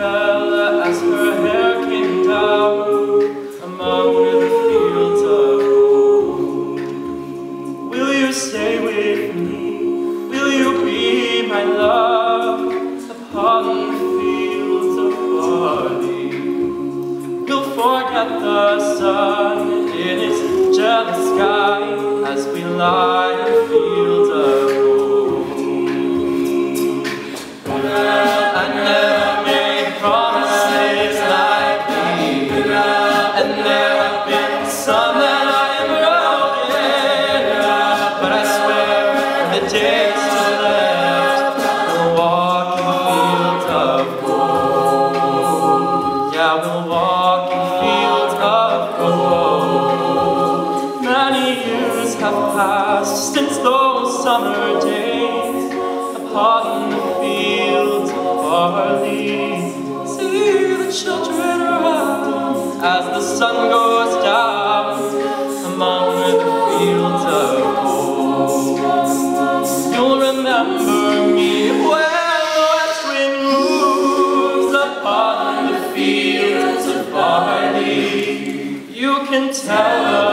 fell as her hair came down among the fields of gold. Will you stay with me? Will you be my love upon the fields of barley? We'll forget the sun in its jealous sky as we lie in fields of gold. Well, I never made promises like these, and there have been some that I have broken, but I swear the days still left will walk in fields of gold. Yeah, we'll walk in fields of gold. Many years have passed since those summer days upon the fields of barley. See the children around as the sun goes down among the fields of gold. You'll remember me when the west wind moves upon the fields of barley. You can tell